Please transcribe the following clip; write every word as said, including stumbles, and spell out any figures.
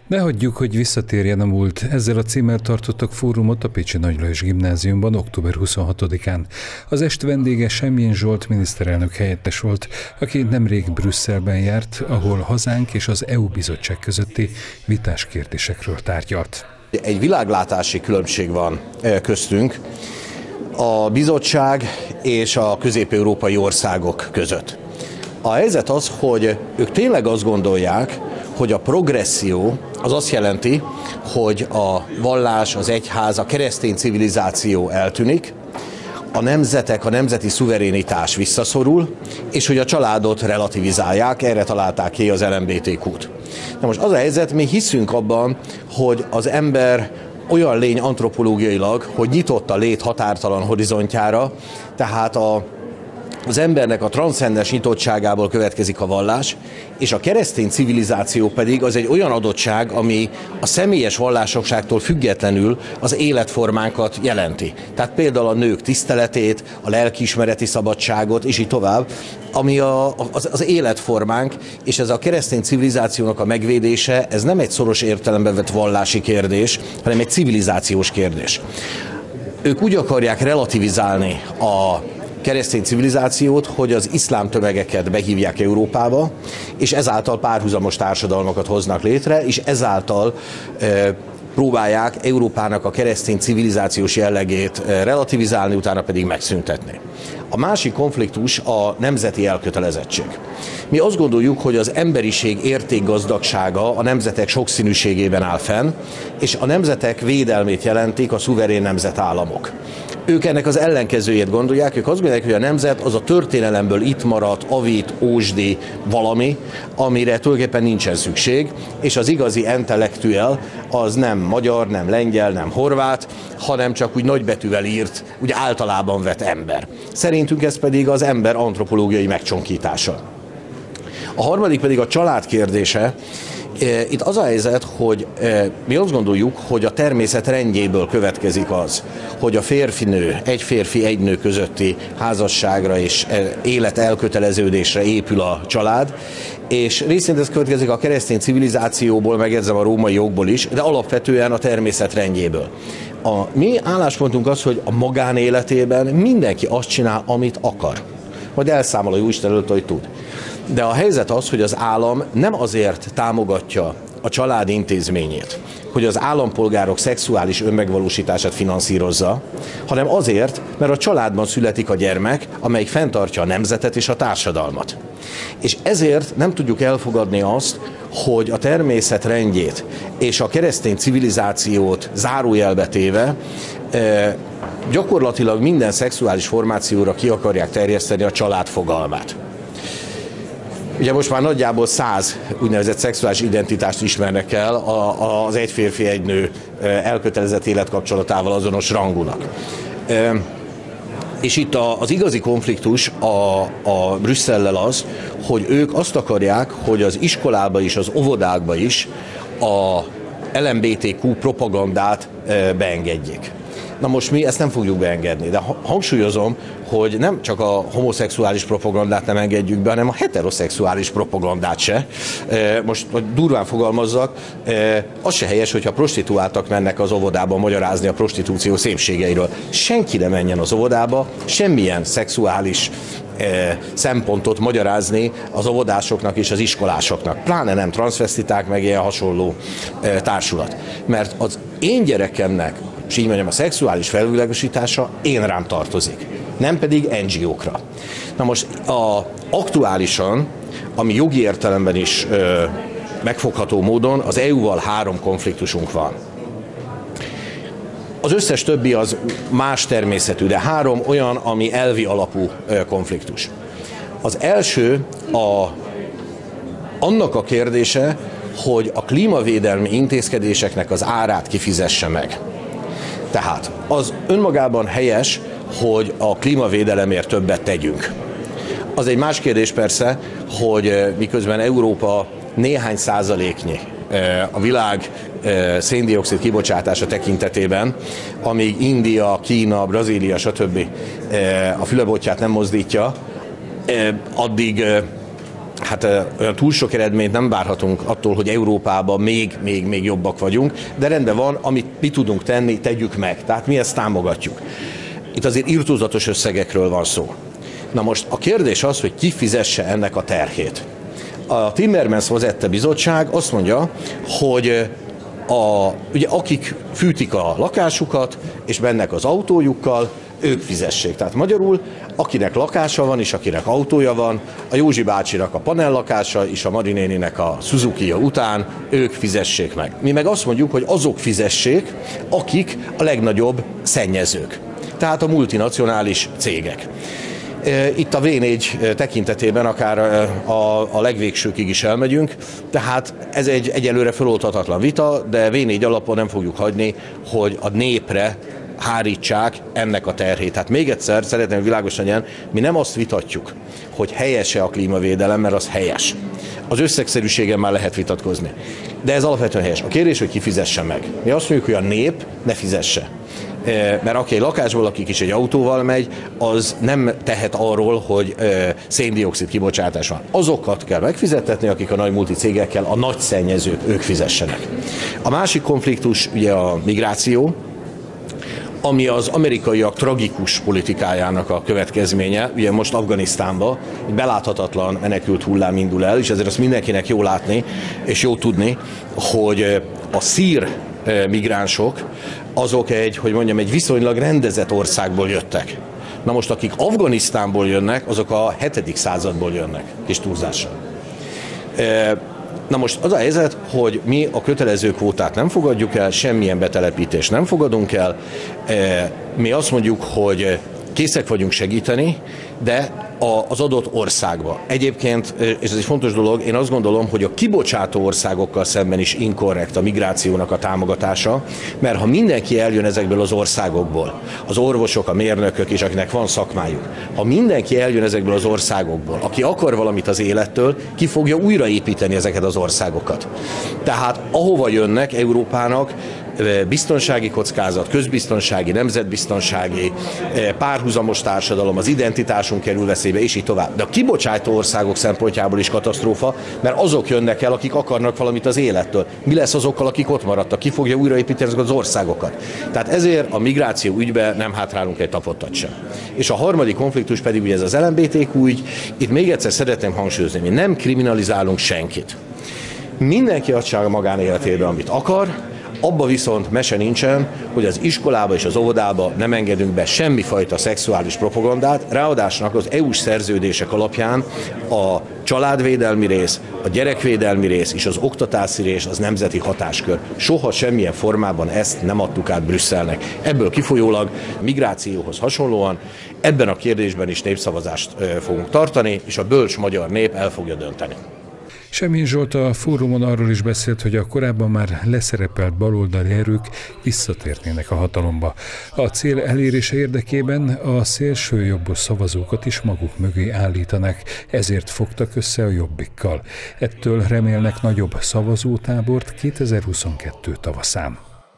Ne hagyjuk, hogy visszatérjen a múlt. Ezzel a címmel tartottak fórumot a Pécsi Nagy Lajos Gimnáziumban október huszonhatodikán. Az est vendége Semjén Zsolt miniszterelnök helyettes volt, aki nemrég Brüsszelben járt, ahol hazánk és az é u bizottság közötti vitás kérdésekről tárgyalt. Egy világlátási különbség van köztünk a bizottság és a közép-európai országok között. A helyzet az, hogy ők tényleg azt gondolják, hogy a progresszió az azt jelenti, hogy a vallás, az egyház, a keresztény civilizáció eltűnik, a nemzetek, a nemzeti szuverénitás visszaszorul, és hogy a családot relativizálják, erre találták ki az el em bé té kút. Na most az a helyzet, mi hiszünk abban, hogy az ember olyan lény antropológiailag, hogy nyitott a lét határtalan horizontjára, tehát a Az embernek a transzcendens nyitottságából következik a vallás, és a keresztény civilizáció pedig az egy olyan adottság, ami a személyes vallásosságtól függetlenül az életformánkat jelenti. Tehát például a nők tiszteletét, a lelkiismereti szabadságot, és így tovább, ami a, az, az életformánk, és ez a keresztény civilizációnak a megvédése, ez nem egy szoros értelemben vett vallási kérdés, hanem egy civilizációs kérdés. Ők úgy akarják relativizálni a keresztény civilizációt, hogy az iszlám tömegeket behívják Európába, és ezáltal párhuzamos társadalmakat hoznak létre, és ezáltal e, próbálják Európának a keresztény civilizációs jellegét relativizálni, utána pedig megszüntetni. A másik konfliktus a nemzeti elkötelezettség. Mi azt gondoljuk, hogy az emberiség értékgazdagsága a nemzetek sokszínűségében áll fenn, és a nemzetek védelmét jelentik a szuverén nemzetállamok. Ők ennek az ellenkezőjét gondolják, ők azt gondolják, hogy a nemzet az a történelemből itt maradt, avit, ósdi valami, amire tulajdonképpen nincsen szükség, és az igazi intellektuel az nem magyar, nem lengyel, nem horvát, hanem csak úgy nagybetűvel írt, úgy általában vett ember. Szerintünk ez pedig az ember antropológiai megcsonkítása. A harmadik pedig a család kérdése. Itt az a helyzet, hogy mi azt gondoljuk, hogy a természet rendjéből következik az, hogy a férfinő, egy férfi, egy nő közötti házasságra és élet elköteleződésre épül a család, és részint ez következik a keresztény civilizációból, megjegyzem a római jogból is, de alapvetően a természet rendjéből. A mi álláspontunk az, hogy a magánéletében mindenki azt csinál, amit akar. Majd elszámol a Jóisten előtt, hogy tud. De a helyzet az, hogy az állam nem azért támogatja a család intézményét, hogy az állampolgárok szexuális önmegvalósítását finanszírozza, hanem azért, mert a családban születik a gyermek, amelyik fenntartja a nemzetet és a társadalmat. És ezért nem tudjuk elfogadni azt, hogy a természet rendjét és a keresztény civilizációt zárójelbe téve e, gyakorlatilag minden szexuális formációra ki akarják terjeszteni a család fogalmát. Ugye most már nagyjából száz úgynevezett szexuális identitást ismernek el az egy férfi, egy nő elkötelezett életkapcsolatával azonos rangúnak. És itt az igazi konfliktus a, a Brüsszellel az, hogy ők azt akarják, hogy az iskolába is, az óvodákba is a el em bé té kú propagandát beengedjék. Na most mi ezt nem fogjuk beengedni, de hangsúlyozom, hogy nem csak a homoszexuális propagandát nem engedjük be, hanem a heteroszexuális propagandát se. Most, hogy durván fogalmazzak, az se helyes, hogyha prostituáltak mennek az óvodába magyarázni a prostitúció szépségeiről. Senki ne menjen az óvodába, semmilyen szexuális szempontot magyarázni az óvodásoknak és az iskolásoknak. Pláne nem transzvesztiták, meg ilyen hasonló társulat. Mert az én gyerekemnek, és így mondjam, a szexuális felvilágosítása én rám tartozik, nem pedig en gé ókra. Na most a, aktuálisan, ami jogi értelemben is ö, megfogható módon, az é u-val három konfliktusunk van. Az összes többi az más természetű, de három olyan, ami elvi alapú ö, konfliktus. Az első a, annak a kérdése, hogy a klímavédelmi intézkedéseknek az árát kifizesse meg. Tehát az önmagában helyes, hogy a klímavédelemért többet tegyünk. Az egy más kérdés persze, hogy miközben Európa néhány százaléknyi a világ széndioxid kibocsátása tekintetében, amíg India, Kína, Brazília, stb. A fülebotját nem mozdítja, addig hát olyan túl sok eredményt nem várhatunk attól, hogy Európában még, még, még jobbak vagyunk, de rendben van, amit mi tudunk tenni, tegyük meg. Tehát mi ezt támogatjuk. Itt azért irtózatos összegekről van szó. Na most a kérdés az, hogy ki fizesse ennek a terhét. A Timmermans vezette bizottság azt mondja, hogy a, ugye, akik fűtik a lakásukat, és mennek az autójukkal, ők fizessék. Tehát magyarul, akinek lakása van, és akinek autója van, a Józsi bácsinak a panellakása, és a Mari néninek a Suzuki-ja után, ők fizessék meg. Mi meg azt mondjuk, hogy azok fizessék, akik a legnagyobb szennyezők. Tehát a multinacionális cégek. Itt a vé négy tekintetében akár a, a legvégsőkig is elmegyünk, tehát ez egy egyelőre feloldhatatlan vita, de vé négy alapon nem fogjuk hagyni, hogy a népre hárítsák ennek a terhét. Tehát még egyszer szeretném világos legyen, mi nem azt vitatjuk, hogy helyes-e a klímavédelem, mert az helyes. Az összegszerűségen már lehet vitatkozni. De ez alapvetően helyes. A kérdés, hogy ki fizesse meg. Mi azt mondjuk, hogy a nép ne fizesse. Mert aki egy lakásból lakik és egy autóval megy, az nem tehet arról, hogy széndioxid kibocsátás van. Azokat kell megfizettetni, akik a nagy multicégekkel, a nagy szennyezők, ők fizessenek. A másik konfliktus ugye a migráció, ami az amerikaiak tragikus politikájának a következménye. Ugye most Afganisztánban egy beláthatatlan menekült hullám indul el, és ezért azt mindenkinek jó látni, és jó tudni, hogy a szír migránsok, azok egy, hogy mondjam, egy viszonylag rendezett országból jöttek. Na most, akik Afganisztánból jönnek, azok a hetedik századból jönnek, kis túlzással. Na most az a helyzet, hogy mi a kötelező kvótát nem fogadjuk el, semmilyen betelepítést nem fogadunk el. Mi azt mondjuk, hogy készek vagyunk segíteni, de az adott országba. Egyébként, és ez egy fontos dolog, én azt gondolom, hogy a kibocsátó országokkal szemben is inkorrekt a migrációnak a támogatása, mert ha mindenki eljön ezekből az országokból, az orvosok, a mérnökök és akinek van szakmájuk, ha mindenki eljön ezekből az országokból, aki akar valamit az élettől, ki fogja újraépíteni ezeket az országokat. Tehát ahova jönnek Európának, biztonsági kockázat, közbiztonsági, nemzetbiztonsági, párhuzamos társadalom, az identitásunk kerül veszélybe, és így tovább. De a kibocsátó országok szempontjából is katasztrófa, mert azok jönnek el, akik akarnak valamit az élettől. Mi lesz azokkal, akik ott maradtak? Ki fogja újraépíteni ezeket az országokat? Tehát ezért a migráció ügyben nem hátrálunk egy tapottat sem. És a harmadik konfliktus pedig ugye ez az el em bé té kú ügy. Itt még egyszer szeretném hangsúlyozni, mi nem kriminalizálunk senkit. Mindenki adja a magánéletébe, amit akar, abba viszont mese nincsen, hogy az iskolába és az óvodába nem engedünk be semmifajta szexuális propagandát, ráadásul az é u-s szerződések alapján a családvédelmi rész, a gyerekvédelmi rész és az oktatási rész az nemzeti hatáskör. Soha semmilyen formában ezt nem adtuk át Brüsszelnek. Ebből kifolyólag migrációhoz hasonlóan ebben a kérdésben is népszavazást fogunk tartani, és a bölcs magyar nép el fogja dönteni. Semjén Zsolt a fórumon arról is beszélt, hogy a korábban már leszerepelt baloldali erők visszatérnének a hatalomba. A cél elérése érdekében a szélsőjobbos szavazókat is maguk mögé állítanak, ezért fogtak össze a Jobbikkal. Ettől remélnek nagyobb szavazótábort kétezer-huszonkettő tavaszán.